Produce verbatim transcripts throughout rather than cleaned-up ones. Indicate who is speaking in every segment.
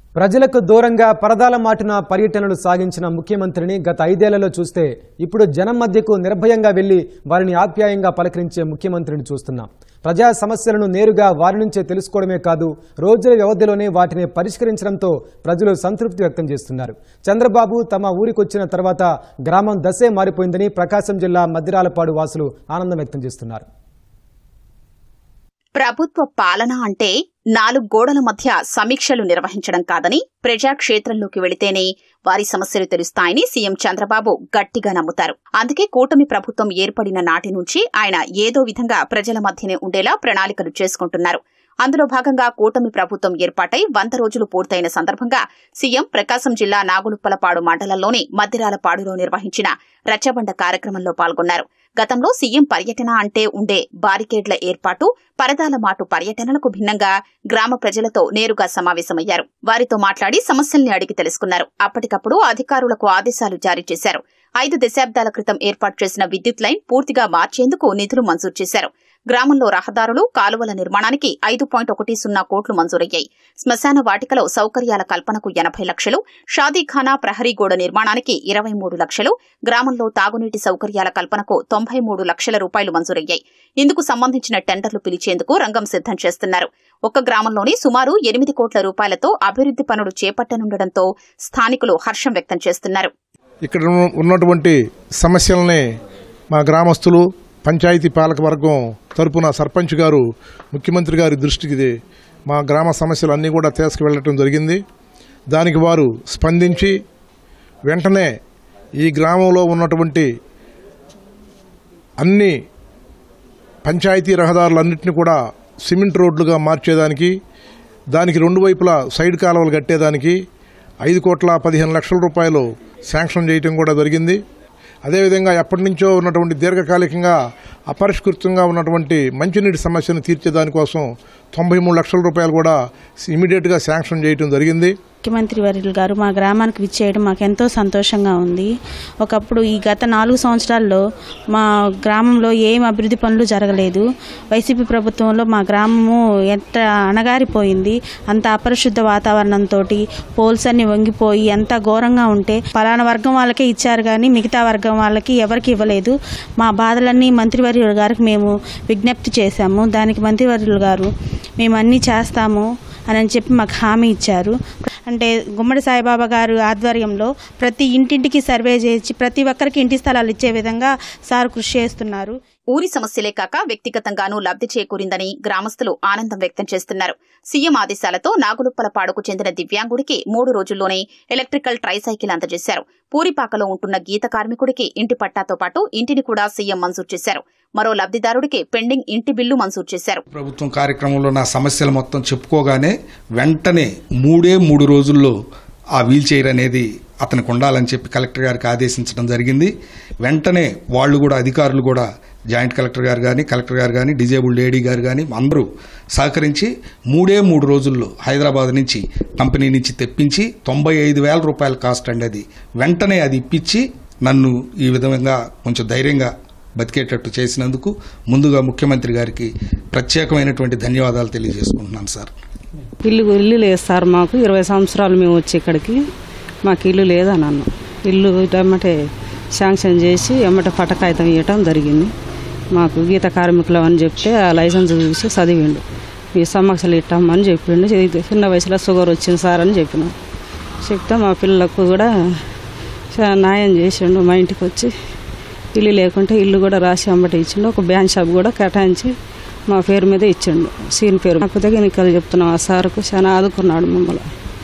Speaker 1: ప్రజలకు దూరంగా పరదాల మాటున పర్యటనలు సాగించిన ముఖ్యమంత్రిని గత ఐదేళ్లలో చూస్తే ఇప్పుడు జనం మధ్యకు నిర్భయంగా వెళ్లి వారిని ఆప్యాయంగా పలకరించే ముఖ్యమంత్రిని చూస్తున్నాం. ప్రజా సమస్యలను నేరుగా వారి నుంచే తెలుసుకోవడమే కాదు, రోజుల వ్యవధిలోనే వాటిని పరిష్కరించడంతో ప్రజలు సంతృప్తి వ్యక్తం చేస్తున్నారు. చంద్రబాబు తమ ఊరికొచ్చిన తర్వాత గ్రామం దశే మారిపోయిందని ప్రకాశం జిల్లా మద్దిరాలపాడు వాసులు ఆనందం వ్యక్తం చేస్తున్నారు.
Speaker 2: ప్రభుత్వ పాలన అంటే నాలుగు గోడల మధ్య సమీక్షలు నిర్వహించడం కాదని, ప్రజాక్షేత్రంలోకి వెళితేనే వారి సమస్యలు తెలుస్తాయని సీఎం చంద్రబాబు గట్టిగా నమ్ముతారు. అందుకే కూటమి ప్రభుత్వం ఏర్పడిన నాటి నుంచి ఆయన ఏదో విధంగా ప్రజల మధ్యనే ఉండేలా ప్రణాళికలు చేసుకుంటున్నారు. అందులో భాగంగా కూటమి ప్రభుత్వం ఏర్పాటై వంద రోజులు పూర్తయిన సందర్భంగా సీఎం ప్రకాశం జిల్లా నాగులుప్పలపాడు మండలంలోని మద్దిరాలపాడులో నిర్వహించిన రచ్చబండ కార్యక్రమంలో పాల్గొన్నారు. గతంలో సీఎం పర్యటన అంటే ఉండే బారికేడ్ల ఏర్పాటు, పరదాల మాటు పర్యటనలకు భిన్నంగా గ్రామ ప్రజలతో నేరుగా సమావేశమయ్యారు. వారితో మాట్లాడి సమస్యల్ని అడిగి తెలుసుకున్నారు. అప్పటికప్పుడు అధికారులకు ఆదేశాలు జారీ చేశారు. ఐదు దశాబ్దాల క్రితం ఏర్పాటు చేసిన విద్యుత్ లైన్ పూర్తిగా మార్చేందుకు నిధులు మంజూరు చేశారు. గ్రామంలో రహదారులు, కాలువల నిర్మాణానికి ఐదు పాయింట్ ఒకటి సున్నా కోట్లు మంజూరయ్యాయి. శ్మశాన వాటికలో సౌకర్యాల కల్పనకు ఎనభై లక్షలు, షాదీఖానా, ప్రహరీ గోడ నిర్మాణానికి ఇరవై మూడు లక్షలు, గ్రామంలో తాగునీటి సౌకర్యాల కల్పనకు తొంభై మూడు లక్షల రూపాయలు మంజూరయ్యాయి. ఇందుకు సంబంధించిన టెండర్లు పిలిచేందుకు రంగం సిద్దం చేస్తున్నారు. ఒక్క గ్రామంలోని సుమారు ఎనిమిది కోట్ల రూపాయలతో అభివృద్ది పనులు చేపట్టనుండటంతో స్థానికులు హర్షం వ్యక్తం చేస్తున్నారు.
Speaker 3: ఇక్కడ ఉన్నటువంటి సమస్యలనే మా గ్రామస్తులు, పంచాయతీ పాలక వర్గం తరపున సర్పంచ్ గారు ముఖ్యమంత్రి గారి దృష్టికి మా గ్రామ సమస్యలు అన్నీ కూడా తీసుకువెళ్ళటం జరిగింది. దానికి వారు స్పందించి వెంటనే ఈ గ్రామంలో ఉన్నటువంటి అన్ని పంచాయతీ రహదారులన్నింటినీ కూడా సిమెంట్ రోడ్లుగా మార్చేదానికి, దానికి రెండు వైపులా సైడ్ కాలువలు కట్టేదానికి ఐదు కోట్ల పదిహేను లక్షల రూపాయలు శాంక్షన్ చేయటం కూడా జరిగింది. అదేవిధంగా ఎప్పటి నుంచో ఉన్నటువంటి దీర్ఘకాలికంగా అపరిష్కృతంగా ఉన్నటువంటి మంచినీటి సమస్యను తీర్చేదానికోసం తొంభై మూడు లక్షల రూపాయలు కూడా ఇమీడియట్గా శాంక్షన్ చేయడం జరిగింది.
Speaker 4: ముఖ్యమంత్రి వర్యులు గారు మా గ్రామానికి విచ్చేయడం మాకు ఎంతో సంతోషంగా ఉంది. ఒకప్పుడు ఈ గత నాలుగు సంవత్సరాల్లో మా గ్రామంలో ఏం అభివృద్ధి పనులు జరగలేదు. వైసీపీ ప్రభుత్వంలో మా గ్రామము ఎంత అణగారిపోయింది. అంత అపరిశుద్ధ వాతావరణంతో పోల్స్ అన్ని వంగిపోయి ఎంత ఘోరంగా ఉంటే పలానా వర్గం వాళ్ళకే ఇచ్చారు కానీ మిగతా వర్గం వాళ్ళకి ఎవరికి ఇవ్వలేదు. మా బాధలన్నీ మంత్రివర్యులు గారికి మేము విజ్ఞప్తి చేశాము. దానికి మంత్రివర్యులు గారు మేము అన్నీ చేస్తాము అని చెప్పి మాకు హామీ ఇచ్చారు. అంటే గుమ్మడి సాయిబాబా గారు ఆధ్వర్యంలో ప్రతి ఇంటింటికి సర్వే చేసి ప్రతి ఒక్కరికి ఇంటి స్థలాలు ఇచ్చే విధంగా సార్ కృషి చేస్తున్నారు.
Speaker 2: ఊరి సమస్యలే కాక వ్యక్తిగతంగానూ లబ్ధి చేకూరిందని గ్రామస్తులు ఆనందం వ్యక్తం చేస్తున్నారు. సీఎం ఆదేశాలతో నాగులుప్పలపాడుకు చెందిన దివ్యాంగుడికి మూడు రోజుల్లోనే ఎలక్ట్రికల్ ట్రైసైకిల్ అందజేశారు. పూరిపాకలో ఉంటున్న గీత కార్మికుడికి ఇంటి పట్టాతో పాటు ఇంటిని కూడా సీఎం మంజూరు చేశారు. మరో లబ్ధిదారుడికి పెండింగ్ ఇంటి బిల్లు మంజూరు చేశారు.
Speaker 5: ప్రభుత్వం కార్యక్రమంలో నా సమస్యలు మొత్తం చెప్పుకోగానే వెంటనే మూడే మూడు రోజుల్లో ఆ వీల్ చైర్ అనేది అతనికి ఉండాలని చెప్పి కలెక్టర్ గారికి ఆదేశించడం జరిగింది. వెంటనే వాళ్ళు కూడా అధికారులు కూడా జాయింట్ కలెక్టర్ గారు కానీ కలెక్టర్ గారు కానీ డిజేబుల్డ్ ఏడీ గారు కానీ అందరూ సహకరించి మూడే మూడు రోజుల్లో హైదరాబాద్ నుంచి కంపెనీ నుంచి తెప్పించి తొంభై ఐదు వేల రూపాయల కాస్ట్ అండి అది. వెంటనే అది ఇప్పించి నన్ను ఈ విధంగా కొంచెం ధైర్యంగా బతికేటట్టు చేసినందుకు ముందుగా ముఖ్యమంత్రి గారికి ప్రత్యేకమైనటువంటి ధన్యవాదాలు తెలియజేసుకుంటున్నాను సార్.
Speaker 6: ఇల్లు ఇల్లు లేదు సార్, మాకు ఇరవై సంవత్సరాలు మేము వచ్చి ఇక్కడికి మాకు ఇల్లు లేదని అన్న ఇల్లు ఎమ్మటే శాంక్షన్ చేసి ఎమ్మటే పటకాయితం ఇవ్వటం జరిగింది. మాకు గీత కార్మికులు అని చెప్తే ఆ లైసెన్స్ చూసి చదివిండు. ఈ సమస్యలు ఇట్టామని చెప్పిండు. చిన్న వయసులో షుగర్ వచ్చింది సార్ అని చెప్పిన చెప్తే మా పిల్లలకు కూడా న్యాయం చేసిండు. మా ఇంటికి వచ్చి ఇల్లు లేకుంటే ఇల్లు కూడా రాసి అమ్మట ఇచ్చిండు. ఒక బ్యాంక్ షాప్ కూడా కేటాయించి మా పేరు మీద ఇచ్చిండు, సీన్ పేరు. నాకు దగ్గర ఎన్నికలు చెప్తున్నాం. ఆ సార్కు చాలా ఆదుకున్నాడు మమ్మల్ని.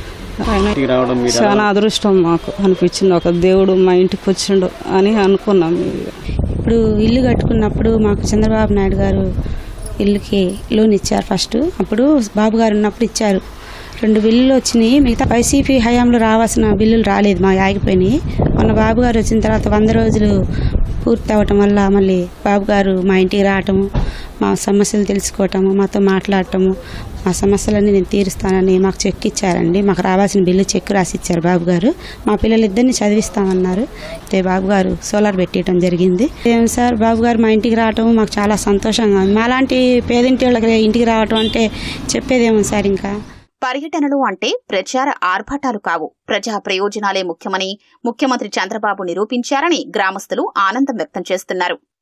Speaker 6: చాలా అదృష్టం మాకు అనిపించింది. ఒక దేవుడు మా ఇంటికి వచ్చిండు అని అనుకున్నాం.
Speaker 7: ఇప్పుడు ఇల్లు కట్టుకున్నప్పుడు మాకు చంద్రబాబు నాయుడు గారు ఇల్లుకి లోన్ ఇచ్చారు. ఫస్ట్ అప్పుడు బాబు గారు ఉన్నప్పుడు ఇచ్చారు. రెండు బిల్లులు వచ్చినాయి. మిగతా వైసీపీ హయాంలో రావాల్సిన బిల్లులు రాలేదు, మా ఆగిపోయినాయి. మొన్న బాబు గారు వచ్చిన తర్వాత వంద రోజులు పూర్తి అవ్వటం వల్ల మళ్ళీ బాబు గారు మా ఇంటికి రావటము, మా సమస్యలు తెలుసుకోవటము, మాతో మాట్లాడటము, మా సమస్యలన్నీ నేను తీరుస్తానని మాకు చెక్ ఇచ్చారండి. మాకు రావాల్సిన బిల్లు చెక్ రాసి ఇచ్చారు బాబు గారు. మా పిల్లలిద్దరిని చదివిస్తామన్నారు. అయితే బాబు గారు సోలార్ పెట్టడం జరిగింది. ఏం సార్ బాబు గారు మా ఇంటికి రావటం మాకు చాలా సంతోషంగా ఉంది. మాలాంటి పేదింటి వాళ్ళకి ఇంటికి రావటం అంటే చెప్పేదేమో సార్. ఇంకా
Speaker 2: పర్యటనలు అంటే ప్రచార ఆర్భాటాలు కావు, ప్రజా ప్రయోజనాలే ముఖ్యమని ముఖ్యమంత్రి చంద్రబాబు నిరూపించారని గ్రామస్తులు ఆనందం వ్యక్తం చేస్తున్నారు.